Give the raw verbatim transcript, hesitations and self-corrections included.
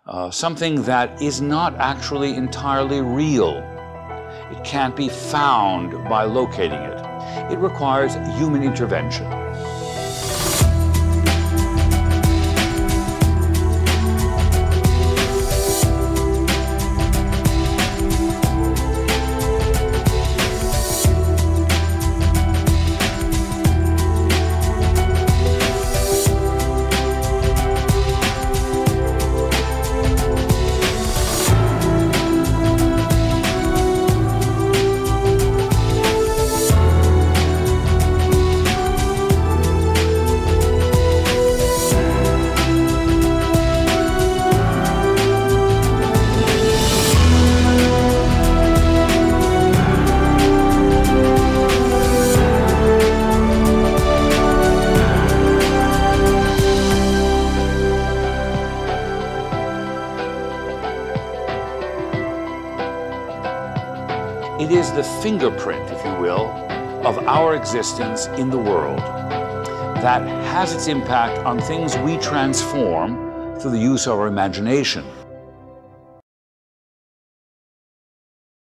uh, something that is not actually entirely real. It can't be found by locating it. It requires human intervention. It is the fingerprint, if you will, of our existence in the world that has its impact on things we transform through the use of our imagination.